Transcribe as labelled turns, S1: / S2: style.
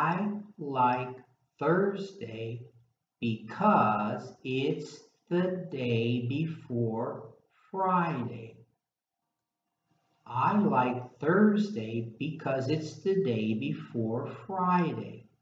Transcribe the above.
S1: I like Thursday because it's the day before Friday. I like Thursday because it's the day before Friday.